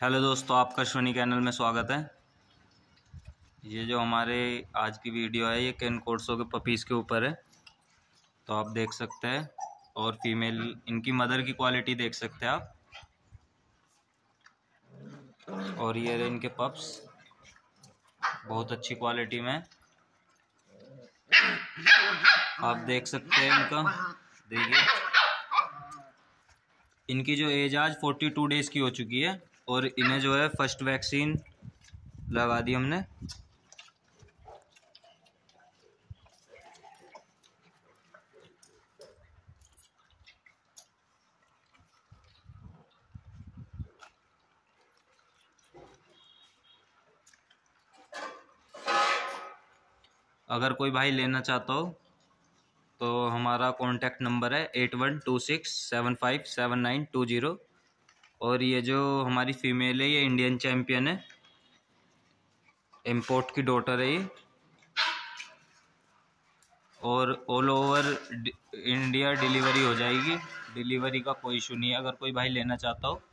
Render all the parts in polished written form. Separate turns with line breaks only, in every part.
Hello दोस्तों, आपका Ashwini channel में स्वागत है। ये जो हमारे आज की वीडियो है ये कैन कोर्सो के पपीज़ के ऊपर है। तो आप देख सकते हैं और फीमेल इनकी मदर की क्वालिटी देख सकते हैं आप। और ये रहे इनके पप्स, बहुत अच्छी क्वालिटी में आप देख सकते हैं। इनका देखिए, इनकी जो एज आज 42 डेज़ की हो चुकी है और इन्हें जो है फर्स्ट वैक्सीन लगा दी हमने। अगर कोई भाई लेना चाहता हो तो हमारा कॉन्टैक्ट नंबर है 8126757920। और ये जो हमारी फीमेल है ये इंडियन चैम्पियन है, इम्पोर्ट की डॉटर है ये। और ऑल ओवर इंडिया डिलीवरी हो जाएगी, डिलीवरी का कोई इशू नहीं है अगर कोई भाई लेना चाहता हो।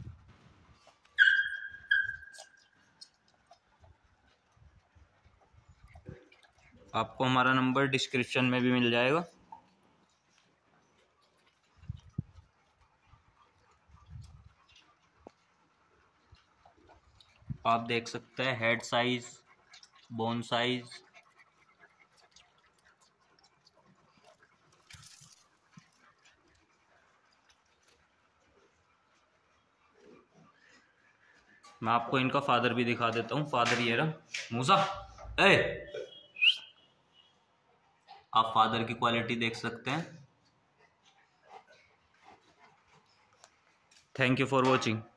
आपको हमारा नंबर डिस्क्रिप्शन में भी मिल जाएगा। आप देख सकते हैं हेड साइज, बोन साइज, मैं आपको इनका फादर भी दिखा देता हूँ। फादर ये रहा, मूसा ए, आप फादर की क्वालिटी देख सकते हैं। Thank you for watching.